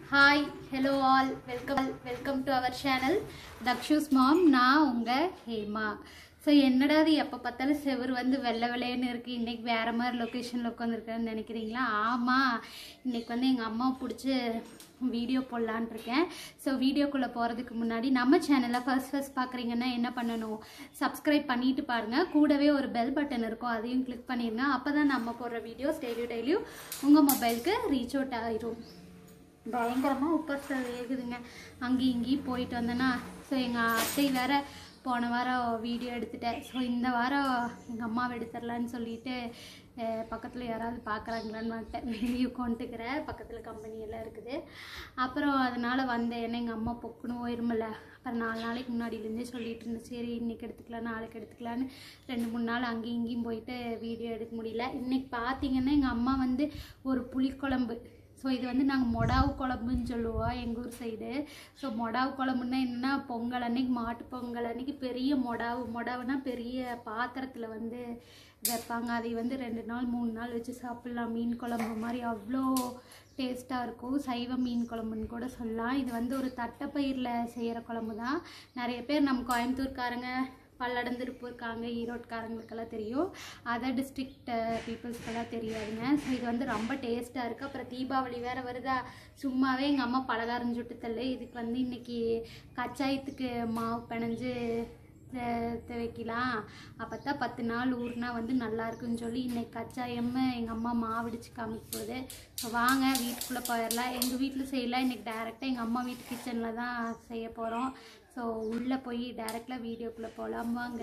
Hi, hello all, welcome to our channel Dakshu's mom. நான் உங்க Hema. So என்னடா அது எப்போ பார்த்தாலும் செவர் வந்து வெள்ளை வெள்ளைன்னு இருக்குது, இன்றைக்கி வேறு மாதிரி லொக்கேஷனில் உட்காந்துருக்கேன்னு நினைக்கிறீங்களா? ஆமாம், இன்றைக்கி வந்து எங்கள் அம்மா பிடிச்சி வீடியோ போடலான் இருக்கேன். ஸோ வீடியோக்குள்ளே போகிறதுக்கு முன்னாடி நம்ம சேனலை ஃபர்ஸ்ட் பார்க்குறீங்கன்னா என்ன பண்ணணும், சப்ஸ்கிரைப் பண்ணிட்டு பாருங்கள். கூடவே ஒரு பெல் பட்டன் இருக்கும், அதையும் கிளிக் பண்ணிடுங்க. அப்போ தான் நம்ம போடுற வீடியோஸ் டெய்லியும் உங்கள் மொபைலுக்கு ரீச் அவுட் ஆகிடும். பயங்கரமாக உப்பரிசல் வேகுதுங்க, அங்கேயும் இங்கேயும் போயிட்டு வந்தேன்னா. ஸோ எங்கள் அத்தை வேறு போன வாரம் வீடியோ எடுத்துட்டேன். ஸோ இந்த வாரம் எங்கள் அம்மாவை எடுத்துடலான்னு சொல்லிட்டு பக்கத்தில் யாராவது பார்க்குறாங்களான்னு வந்துட்டேன். வெளியே உட்காந்துக்கிறேன், பக்கத்தில் கம்பெனியெல்லாம் இருக்குது. அப்புறம் அதனால் வந்தேன், ஏன்னா எங்கள் அம்மா பொக்குன்னு போயிருமில்ல. அப்புறம் 4 நாளைக்கு முன்னாடியிலேருந்தே சொல்லிட்டு இருந்தேன், சரி இன்றைக்கி எடுத்துக்கலாம் நாளைக்கு எடுத்துக்கலான்னு 2-3 நாள் அங்கேயும் இங்கேயும் போயிட்டு வீடியோ எடுக்க முடியல. இன்றைக்கி பார்த்தீங்கன்னா எங்கள் அம்மா வந்து ஒரு புளிக்குழம்பு, ஸோ இது வந்து நாங்கள் மொடாவு குழம்புன்னு சொல்லுவோம் எங்கள் ஊர் சைடு. ஸோ மொடாவு குழம்புன்னா என்னென்னா, பொங்கல் அன்னைக்கு, மாட்டு பொங்கல் அன்னைக்கு பெரிய மொடாவுனா பெரிய பாத்திரத்தில் வந்து வைப்பாங்க. அதை வந்து 2 நாள் 3 நாள் வச்சு சாப்பிட்லாம். மீன் குழம்பு மாதிரி அவ்வளோ டேஸ்ட்டாக இருக்கும். சைவ மீன் குழம்புன்னு கூட சொல்லலாம். இது வந்து ஒரு தட்டைப்பயிரில் செய்கிற குழம்பு தான். நிறைய பேர் நம்ம கோயம்புத்தூர்காரங்க, பல்லடம், திருப்பூர் இருக்காங்க, ஈரோட்காரங்களுக்கெல்லாம் தெரியும், அதர் டிஸ்ட்ரிக்ட் பீப்புள்ஸ்க்கெல்லாம் தெரியாதுங்க. ஸோ இது வந்து ரொம்ப டேஸ்ட்டாக இருக்குது. அப்புறம் தீபாவளி வேறு வருதா, சும்மாவே எங்கள் அம்மா பலகாரம் சுட்டு தள்ளு. இதுக்கு வந்து இன்றைக்கி கச்சாயத்துக்கு மாவு பிணைஞ்சு வைக்கலாம், அப்போ தான் 10 நாள் ஊர்னா வந்து நல்லாயிருக்குன்னு சொல்லி இன்றைக்கி கச்சாயம் எங்கள் அம்மா மாவிடிச்சு காமிக்க போகுது. ஸோ வாங்க வீட்டுக்குள்ளே போயிடலாம். எங்கள் வீட்டில் செய்யலாம், இன்றைக்கி டைரெக்டாக எங்கள் அம்மா வீட்டு கிச்சனில் தான் செய்ய போகிறோம். ஸோ உள்ளே போய் டைரெக்டாக வீடியோக்குள்ளே போகலாம் வாங்க.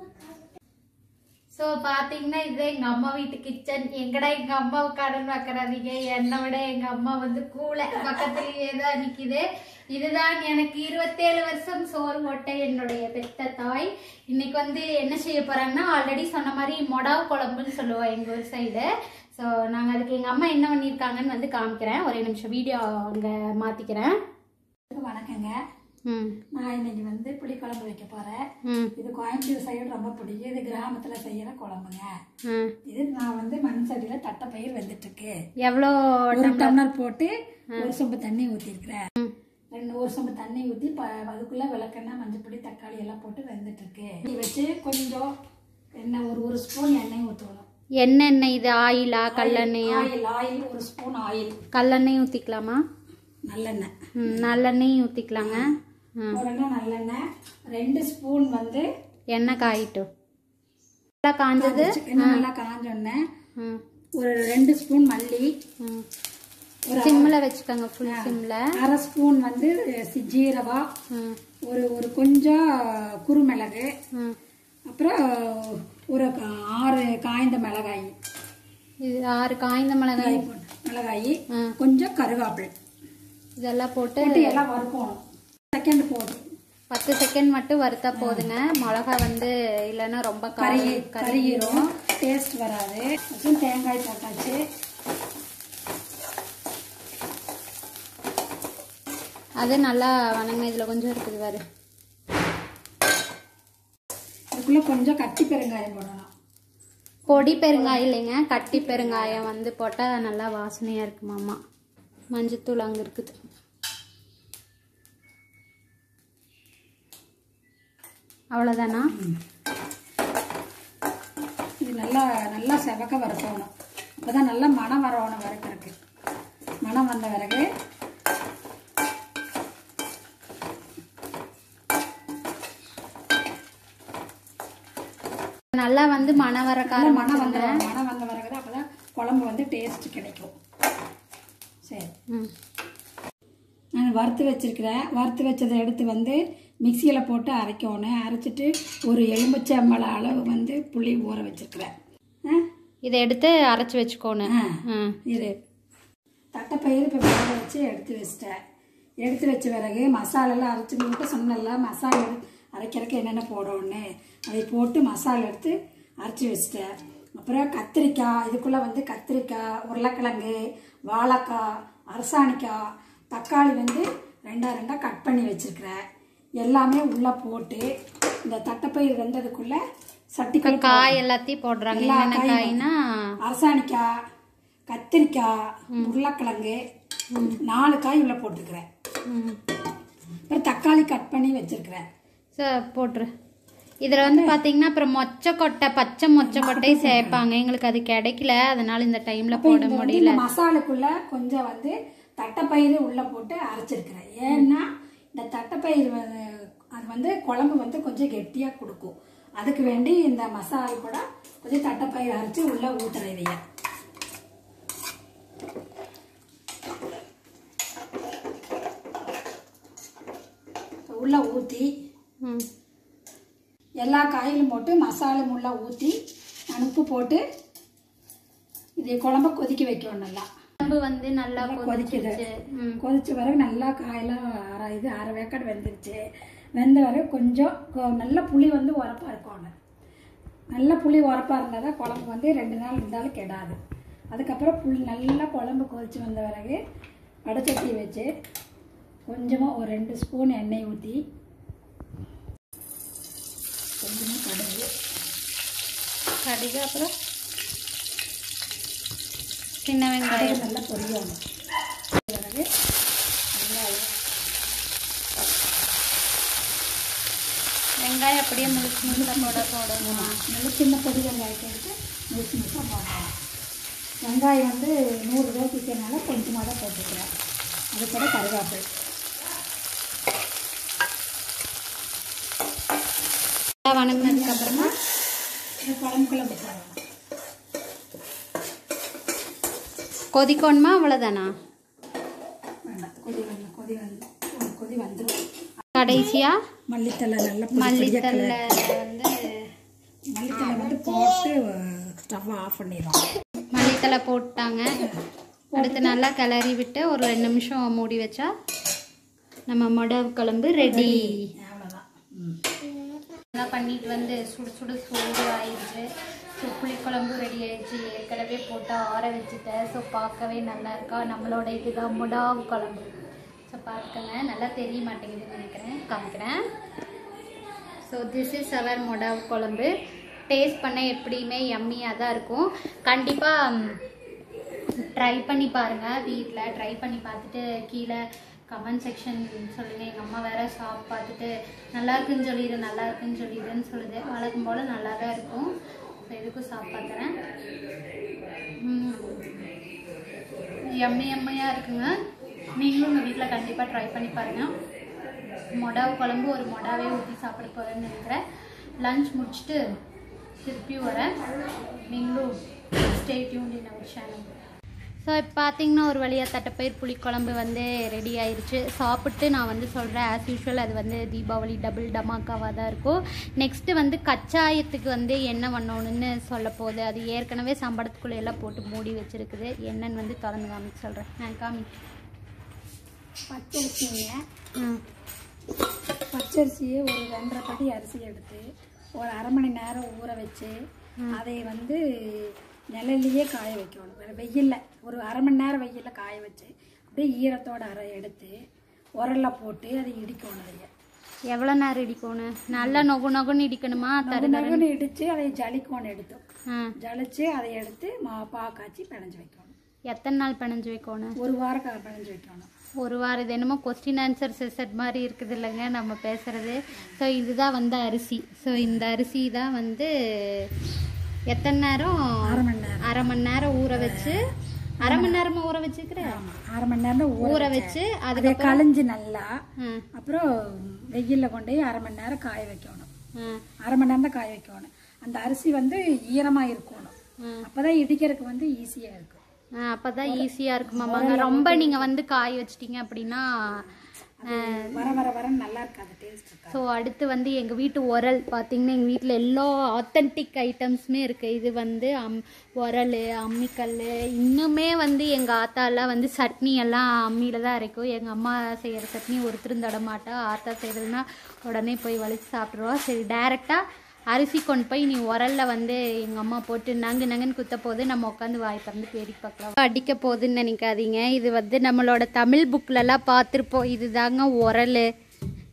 ஸோ பார்த்தீங்கன்னா இது எங்கள் அம்மா வீட்டு கிச்சன். எங்கடா எங்கள் அம்மாவை கடன் வைக்கிறாதீங்க, என்னை விட எங்கள் அம்மா வந்து கூலை பக்கத்துலேயே தான் நிற்கிது. இதுதான் எனக்கு 27 வருஷம் சோறு ஓட்ட என்னுடைய பெத்த தாய். இன்னைக்கு வந்து என்ன செய்ய போகிறாங்கன்னா, ஆல்ரெடி சொன்ன மாதிரி மொடாவு குழம்புன்னு சொல்லுவோம் எங்கள் ஊர் சைடு. ஸோ நாங்கள் அதுக்கு எங்கள் அம்மா என்ன பண்ணியிருக்காங்கன்னு வந்து காமிக்கிறேன். ஒரே நிமிஷம் வீடியோ அங்கே மாற்றிக்கிறேன். வணக்கங்க, நான் இன்னைக்கு வந்து புளிக்குழம்பு வைக்க போறேன். இது கோயம்புத்தூர் சைடு ரொம்ப பிடிக்கும். இது கிராமத்துல செய்யற குழம்புங்க. இது நான் வந்து மண் சட்டியில தட்டைப்பயிர் வெந்துட்டு இருக்கு. எவ்வளோ 1 டம்ளர் போட்டு 1 சொம்பு தண்ணி ஊற்றிருக்கிறேன். 1 சொம்பு தண்ணி ஊற்றி அதுக்குள்ள விளக்கெண்ணெய், மஞ்சப்பொடி, தக்காளி எல்லாம் போட்டு வெந்துட்டு இருக்கு. இது வச்சு கொஞ்சம் எண்ணெய், ஒரு ஸ்பூன் எண்ணெய் ஊற்றணும். எண்ணெய் இது ஆயிலா கல்லெண்ணெயா? Oil 1 spoon oil. கல்லெண்ணெய் ஊற்றிக்கலாமா? நல்லெண்ணெய். நல்லெண்ணெயும் ஊற்றிக்கலாங்க. நல்லெண்ணெய் 2 ஸ்பூன் வந்து எண்ணெய் காயிட்டும். நல்லா காஞ்சது, நல்லா காஞ்சோடனே ஒரு 2 ஸ்பூன் மல்லி, சிம்மில் வச்சுக்கோங்க, ஃபுல் சிம்மில். 1/2 ஸ்பூன் வந்து ஜீரகம், ஒரு கொஞ்சம் குறுமிளகு, அப்புறம் ஒரு 6 காய்ந்த மிளகாய். இது 6 காய்ந்த மிளகாய், கொஞ்சம் கருவேப்பிலை, இதெல்லாம் போட்டு எல்லாம் வறுக்கணும். செகண்ட் போதும், 10 செகண்ட் மட்டும் வறுத்தா போதுங்க. மிளகா வந்து இல்லைன்னா ரொம்ப கருகிரும், டேஸ்ட் வராது. தேங்காய் போட்டாச்சு. அது நல்லா வணங்க. இதில் கொஞ்சம் இருக்குது பாரு. இதுக்குள்ள கொஞ்சம் கட்டி பெருங்காயம் போடணும். பொடி பெருங்காயம் இல்லைங்க, கட்டி பெருங்காயம் வந்து போட்டால் நல்லா வாசனையாக இருக்குமாம்மா. மஞ்சத்தூள் அங்கே இருக்குது. அவ்வளோதானா? இது நல்லா செவக்க வறுக்கணும். அப்போதான் நல்லா மணம் வரணும். வறுக்கிறதுக்கு மணம் வந்த பிறகு நல்லா வந்து மணம் வந்த பிறகு தான் அப்போதான் குழம்பு வந்து டேஸ்ட் கிடைக்கும். சரி, நான் வறுத்து வச்சிருக்கிறேன். வறுத்து வச்சதை எடுத்து வந்து மிக்சியில் போட்டு அரைக்கணும். அரைச்சிட்டு ஒரு எலுமிச்சம்பழம் அளவு வந்து புளி ஊற வச்சிருக்கிறேன். இதை எடுத்து அரைச்சி வச்சுக்கோணும். இது தட்டைப்பயிர் இப்போ வேக வச்சு எடுத்து வச்சிட்டேன். எடுத்து வச்ச பிறகு மசாலெல்லாம் அரைச்சி போட்டு சொன்னல, மசாலா அரைக்கிறதுக்கு என்னென்ன போடணுன்னு அதை போட்டு மசாலா எடுத்து அரைச்சி வச்சிட்டேன். அப்புறம் கத்திரிக்காய், இதுக்குள்ளே வந்து கத்திரிக்காய், உருளைக்கிழங்கு, வாழைக்காய், அரசாணிக்காய், தக்காளி வந்து 2 கட் பண்ணி வச்சிருக்கிறேன். எல்லாமே உள்ளே போட்டு இந்த தட்டைப்பயிர் வெந்ததுக்குள்ளே சட்டிக்குள்ள காய் எல்லாத்தையும் போடுறாங்க. என்னென்ன காய்னா, அரசாணிக்காய், கத்திரிக்காய், உருளைக்கிழங்கு 4 காய் உள்ள போட்டுக்கிறேன். அப்புறம் தக்காளி கட் பண்ணி வச்சிருக்கிறேன். சார் போட்டுரு. இதில் வந்து பார்த்தீங்கன்னா அப்புறம் பச்சை மொச்சக்கொட்டை சேர்ப்பாங்க. எங்களுக்கு அது கிடைக்கல, அதனால இந்த டைமில் போட முடியல. மசாலுக்குள்ள கொஞ்சம் வந்து தட்டைப்பயிறு உள்ள போட்டு அரைச்சிருக்கிறேன். ஏன்னா இந்த தட்டைப்பயிறு அது வந்து குழம்பு வந்து கொஞ்சம் கெட்டியாக கொடுக்கும். அதுக்கு வேண்டி இந்த மசாலா கூட கொஞ்சம் தட்டைப்பயிறு அரைச்சி உள்ள ஊற்றுறதைய உள்ள ஊற்றி எல்லா காயிலும் போட்டு மசாலும் உள்ள ஊற்றி உப்பு போட்டு இது குழம்ப கொதிக்க வைக்கணும். நல்லா குழம்பு வந்து நல்லா கொதிக்குது. கொதிச்ச பிறகு நல்லா காயெல்லாம் அரை வேக்காடு வெந்துருச்சு. வெந்த பிறகு கொஞ்சம் நல்ல புளி வந்து உரப்பாக இருக்கணும். நல்ல புளி உரப்பாக இருந்தால் தான் குழம்பு வந்து 2 நாள் இருந்தாலும் கெடாது. அதுக்கப்புறம் நல்லா குழம்பு கொதிச்சு வந்த பிறகு வடைச்சட்டி வச்சு கொஞ்சமாக ஒரு 2 ஸ்பூன் எண்ணெய் ஊற்றி கொஞ்சமாக கடுகு அப்புறம் சின்ன வெங்காயம் நல்லா பொரியணும். பிறகு வெங்காயம் அப்படியே முழுக்க போடணும். நல்ல சின்ன பொடி வெங்காயத்தை எடுத்து முழுக்க போடணும். வெங்காயம் வந்து 100 ரூபா விற்கிறனால கொஞ்சமாக தான் போட்டுக்கிறேன். அது கூட கருவேப்பிலை வணங்கினதுக்கப்புறமா குழம்புக்குள்ள போடணும். கொதிக்கணுமா? அவ்வளோதானா? வேண்டாம், கொதி வந்துடும். கடைசியாக மல்லித்தலை மல்லித்தலை வந்து போட்டு ஸ்டவ் ஆஃப் பண்ணிடுவோம். மல்லித்தலை போட்டாங்க. அடுத்து நல்லா கிளறி விட்டு ஒரு 2 நிமிஷம் மூடி வச்சா நம்ம மொடவு குழம்பு ரெடி. அவ்வளோதான். நல்லா பண்ணிட்டு வந்து சூடு ஆயிடுச்சு. ஸோ புளிக்குழம்பு ரெடி ஆயிடுச்சு. ஏற்கனவே போட்டு ஆற வச்சுட்டேன். ஸோ பார்க்கவே நல்லா இருக்கா. நம்மளோட இதுதான் மொடாவு குழம்பு. ஸோ பார்த்துக்கங்க, நல்லா தெரிய மாட்டேங்குதுன்னு நினைக்கிறேன், காமிக்கிறேன். ஸோ திஸ் இஸ் அவர் மொடாவு குழம்பு. டேஸ்ட் பண்ண எப்படியுமே யம்மியாக தான் இருக்கும். கண்டிப்பாக ட்ரை பண்ணி பாருங்கள். வீட்டில் ட்ரை பண்ணி பார்த்துட்டு கீழே கமெண்ட் செக்ஷன் சொல்லுங்கள். எங்கள் அம்மா வேறு சாப்பிட்டு பார்த்துட்டு நல்லா இருக்குன்னு சொல்லிடுன்னு சொல்லுது. வழக்கம் போல் நல்லா தான் இருக்கும். ஸோ இதுக்கும் சாப்பிட்டு பார்க்குறேன். எம்மையாக இருக்குங்க. நீங்களும் உங்கள் வீட்டில் கண்டிப்பாக ட்ரை பண்ணி பாருங்கள். மொடாவு குழம்பு ஒரு மொடாவே ஊற்றி சாப்பிட போகிறேன்னு நினைக்கிறேன். லஞ்ச் முடிச்சுட்டு திருப்பி வரேன். நீங்களும் stay tuned in our channel. So இப்போ பார்த்தீங்கன்னா ஒரு வழியாக தட்டைப்பயிர் புளிக்குழம்பு வந்து ரெடி ஆயிடுச்சு. சாப்பிட்டு நான் வந்து சொல்கிறேன், ஆஸ் யூஷுவல் அது வந்து தீபாவளி டபுள் டமாக்காவாக தான் இருக்கும். நெக்ஸ்ட்டு வந்து கச்சாயத்துக்கு வந்து என்ன பண்ணணுன்னு சொல்ல போகுது. அது ஏற்கனவே சம்பளத்துக்குள்ளே எல்லாம் போட்டு மூடி வச்சுருக்குது. என்னன்னு வந்து திறந்து காமிக்க சொல்கிறேன். நான் பச்சரிசியை ஒரு 2.5 படி அரிசி எடுத்து ஒரு அரை மணி நேரம் ஊற வச்சு அதை வந்து நிழல்லையே காய வைக்கணும். வெயிலில் ஒரு அரை மணி நேரம் வெயிலில் காய வச்சு அப்படியே ஈரத்தோட எடுத்து உரல்ல போட்டு அதை இடிக்கணும். அதைய எவ்வளோ நேரம் இடிக்கணும்? நல்லா நொகுன்னு இடிக்கணுமா? நொகுன்னு இடித்து அதை ஜலிக்கணும். ஜலிச்சு அதை எடுத்து காய்ச்சி பிணைஞ்சு வைக்கணும். எத்தனை நாள் பிணைஞ்சு வைக்கணும்? 1 வாரம் பிணைஞ்சு வைக்கணும். 1 வாரம். இது என்னமோ கொஸ்டின் ஆன்சர் செட் மாதிரி இருக்குது இல்லைங்க நம்ம பேசுகிறது. ஸோ இதுதான் வந்து அரிசி. ஸோ இந்த அரிசி தான் வந்து எத்தனை நேரம்? அரை மணி நேரம் ஊற வச்சு. அரை மணி நேரமா ஊற வச்சுக்கிறேன். அரை மணி நேரம் ஊற வச்சு அதை களைஞ்சு நல்லா அப்புறம் வெயிலில் கொண்டு போய் அரை மணி நேரம் காய வைக்கணும். அரை மணி நேரம் தான் காய வைக்கணும். அந்த அரிசி வந்து ஈரமாக இருக்கணும். அப்போதான் இடிக்கிறதுக்கு வந்து ஈஸியாக இருக்கும். அப்போதான் ஈஸியாக இருக்குமாமாங்க. ரொம்ப நீங்கள் வந்து காய வச்சிட்டிங்க அப்படின்னா வர நல்லா இருக்காது, டேஸ்ட். ஸோ அடுத்து வந்து எங்கள் வீட்டு உரல் பார்த்தீங்கன்னா எங்கள் வீட்டில் எல்லா ஆத்தென்டிக் ஐட்டம்ஸுமே இருக்குது. இது வந்து உரல், அம்மிக்கல். இன்னுமே வந்து எங்கள் ஆத்தாலாம் வந்து சட்னி எல்லாம் அம்மியில் தான் அரைக்கும். எங்கள் அம்மா செய்கிற சட்னி ஒருத்தரும் தடமாட்டா. ஆத்தா செய்கிறதுனா உடனே போய் வலிச்சு சாப்பிட்ருவா. சரி, டைரெக்டாக அரிசி கொண்டு போய் நீ உரலில் வந்து எங்கள் அம்மா போட்டு நங்குன்னு குத்த போது நம்ம உட்காந்து வாய் திறந்து பேடி பார்க்கலாம். அடிக்க போகுதுன்னு நினைக்காதீங்க. இது வந்து நம்மளோட தமிழ் புக்கிலலாம் பார்த்துருப்போம். இது தாங்க உரல்.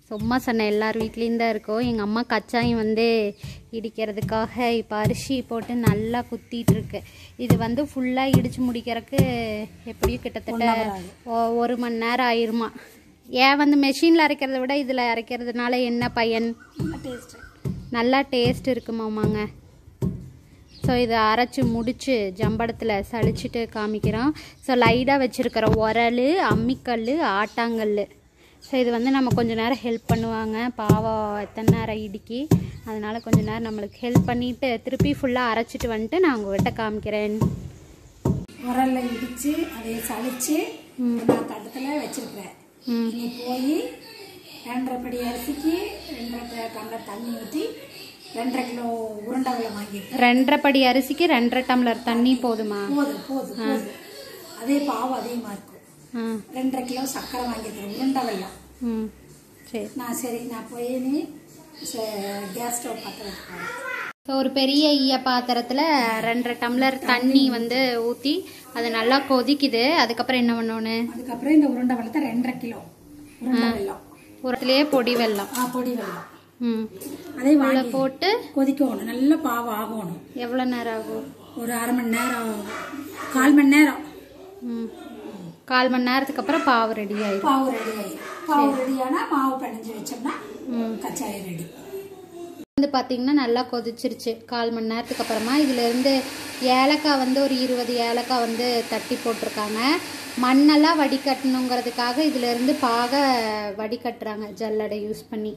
சும்மா சொன்னேன், எல்லார் வீட்லேயும் தான் இருக்கும். எங்கள் அம்மா கச்சாயம் வந்து இடிக்கிறதுக்காக இப்போ அரிசி போட்டு நல்லா குத்திட்டு இருக்கு. இது வந்து ஃபுல்லாக இடித்து முடிக்கிறதுக்கு எப்படியும் கிட்டத்தட்ட 1 மணி நேரம் ஆயிருமா. ஏன் வந்து மெஷினில் அரைக்கிறத விட இதில் அரைக்கிறதுனால என்ன பயன்? நல்லா டேஸ்ட் இருக்குமாமாங்க. ஸோ இதை அரைச்சி முடித்து ஜம்படத்தில் சளிச்சிட்டு காமிக்கிறோம். ஸோ லைட்டாக வச்சுருக்கிற உரல், அம்மிக்கல், ஆட்டாங்கல். ஸோ இது வந்து நம்ம கொஞ்சம் நேரம் ஹெல்ப் பண்ணுவாங்க. பாவம் எத்தனை நேரம் இடிக்கி, அதனால் கொஞ்சம் நேரம் நம்மளுக்கு ஹெல்ப் பண்ணிவிட்டு திருப்பி ஃபுல்லாக அரைச்சிட்டு வந்துட்டு நான் உங்கள்கிட்ட காமிக்கிறேன். உரலில் இடித்து அதை சளிச்சு நான் தட்டத்தில் வச்சுருக்கிறேன். நீ போய் 2.5 படி அரிசிக்கு 2.5 டம்ளர் தண்ணி ஊற்றி 2.5 கிலோ உருண்டை வெல்லம் வாங்கியிருக்கேன். 2.5 படி அரிசிக்கு 2.5 டம்ளர் தண்ணி போதுமா? போதும். அதே பாவு அதிகமாக இருக்கும். 2.5 கிலோ சர்க்கரை வாங்கியிருக்கேன், உருண்டை வெல்லம். சரி நான் போய் நீ கேஸ் ஸ்டவ் பற்ற வைக்கிறேன். ஸோ ஒரு பெரிய ஈய பாத்திரத்தில் 2.5 டம்ளர் தண்ணி வந்து ஊற்றி அது நல்லா கொதிக்குது. அதுக்கப்புறம் என்ன பண்ணணும்? அதுக்கப்புறம் இந்த உருண்டை வெல்லத்தை 2.5 கிலோ உருண்டை வெல்லம், உரத்துலேயே பொடி வெல்லம். பொடி வெல்லம் அதே வாழை போட்டு கொதிக்கணும். நல்ல பாவு ஆகணும். எவ்வளோ நேரம் ஆகும்? ஒரு அரை மணி நேரம், 1/4 மணி நேரம். 1/4 மணி நேரத்துக்கு அப்புறம் பாவு ரெடி ஆயிடும். பாவு ரெடியானா மாவு பிணைஞ்சு வச்சோம்னா கச்சாயம் ரெடி. வந்து பார்த்தீங்கன்னா நல்லா கொதிச்சிருச்சு. 1/4 மணி நேரத்துக்கு அப்புறமா இதிலேருந்து ஏலக்காய் வந்து ஒரு 20 ஏலக்காய் வந்து தட்டி போட்டிருக்காங்க. மண்ணெல்லாம் வடிகட்டணுங்கிறதுக்காக இதிலேருந்து பாக வடிகட்டுறாங்க ஜல்லடை யூஸ் பண்ணி.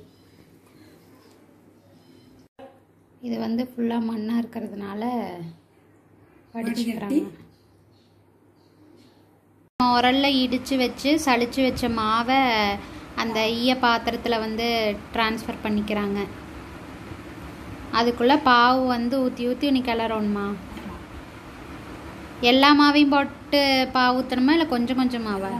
இது வந்து ஃபுல்லாக மண்ணாக இருக்கிறதுனால வடிச்சுக்கிறாங்க. உரலில் இடித்து வச்சு சளிச்சு வச்ச மாவை அந்த ஈய பாத்திரத்தில் வந்து ட்ரான்ஸ்ஃபர் பண்ணிக்கிறாங்க. அதுக்குள்ளே பாவு வந்து ஊற்றி நீ கிளறணுமா? எல்லா மாவையும் போட்டு பாவு ஊற்றணுமா இல்லை கொஞ்சம் கொஞ்சம் மாவா?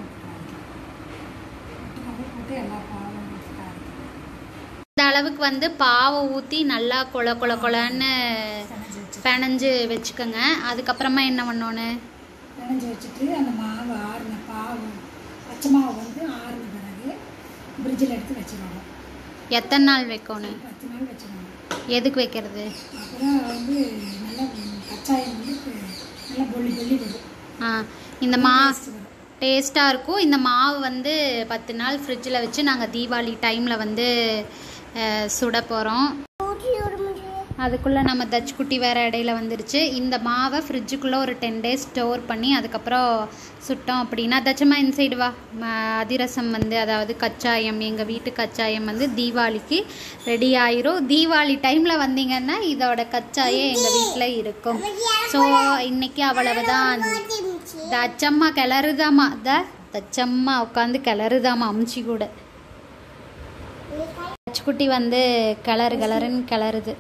இந்த அளவுக்கு வந்து பாவை ஊற்றி நல்லா கொலன்னு பிணைஞ்சு வச்சுக்கோங்க. அதுக்கப்புறமா என்ன பண்ணணும்? பிணைஞ்சு வச்சுட்டு அந்த மாவு ஆறுன பாவு பச்சை மாவு வந்து ஆறுன பிறகு ஃப்ரிட்ஜில் எடுத்து வச்சுக்கணும். எத்தனை நாள் வைக்கணும்? 10 நாள் வச்சுக்கணும். எதுக்கு வைக்கிறது? அப்புறம் வந்து நல்லா கச்சாயம் வந்து நல்லா பொல்லி வரும். இந்த மாவு டேஸ்ட்டாக இருக்கும். இந்த மாவு வந்து 10 நாள் ஃப்ரிட்ஜில் வச்சு நாங்கள் தீபாவளி டைமில் வந்து சுட போகிறோம். அதுக்குள்ளே நம்ம தச்சுக்குட்டி வேறு இடையில வந்துருச்சு. இந்த மாவை ஃப்ரிட்ஜுக்குள்ளே ஒரு 10 டேஸ் ஸ்டோர் பண்ணி அதுக்கப்புறம் சுட்டோம் அப்படின்னா, தச்சமா இந்த சைடு வா, அதிரசம் வந்து அதாவது கச்சாயம், எங்கள் வீட்டு கச்சாயம் வந்து தீபாவளிக்கு ரெடி ஆயிரும். தீபாவளி டைமில் வந்தீங்கன்னா இதோட கச்சாயம் எங்கள் வீட்டில் இருக்கும். ஸோ இன்றைக்கி அவ்வளவுதான். தச்சம்மா கிளறுதாமா, தச்சம்மா உட்காந்து கிளறுதாமா அம்ச்சி கூட. தச்சுக்குட்டி வந்து கிளறுன்னு கிளறுது.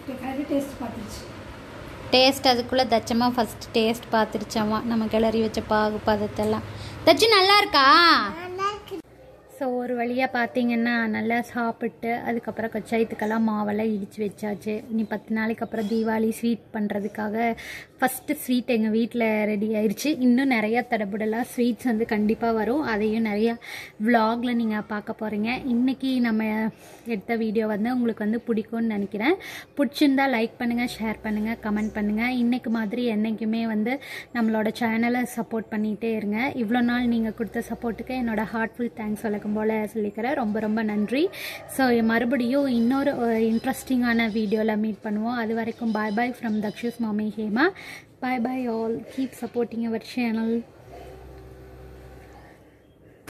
டேஸ்ட் அதுக்குள்ளே தச்சம்மா ஃபஸ்ட் டேஸ்ட் பார்த்துருச்சாமா நம்ம கிளறி வச்ச பாகு பதத்தெல்லாம். தச்சு நல்லா இருக்கா? ஸோ ஒரு வழியாக பார்த்தீங்கன்னா நல்லா சாப்பிட்டு அதுக்கப்புறம் கச்சாயத்துக்கெல்லாம் மாவெல்லாம் இடித்து வச்சாச்சு. இனி 10 நாளைக்கு அப்புறம் தீபாவளி ஸ்வீட் பண்ணுறதுக்காக ஃபஸ்ட்டு ஸ்வீட் எங்கள் வீட்டில் ரெடி ஆயிடுச்சு. இன்னும் நிறையா தடபுடலாம் ஸ்வீட்ஸ் வந்து கண்டிப்பாக வரும். அதையும் நிறையா விலாகில் நீங்கள் பார்க்க போகிறீங்க. இன்றைக்கி நம்ம எடுத்த வீடியோ வந்து உங்களுக்கு வந்து பிடிக்கும்னு நினைக்கிறேன். பிடிச்சிருந்தால் லைக் பண்ணுங்கள், ஷேர் பண்ணுங்கள், கமெண்ட் பண்ணுங்கள். இன்றைக்கு மாதிரி என்றைக்குமே வந்து நம்மளோட சேனலை சப்போர்ட் பண்ணிகிட்டே இருங்க. இவ்வளோ நாள் நீங்கள் கொடுத்த சப்போர்ட்டுக்கு என்னோட ஹார்ட்ஃபுல் தேங்க்ஸ் போல சொல்லிக்கிறேன். ரொம்ப ரொம்ப நன்றி. ஸோ மறுபடியும் இன்னொரு இன்ட்ரெஸ்டிங்கான வீடியோவில் மீட் பண்ணுவோம். அது வரைக்கும் பாய் பாய் ஃப்ரம் தக்ஷுஸ் மாமி Hema. Bye bye all. Keep supporting our channel.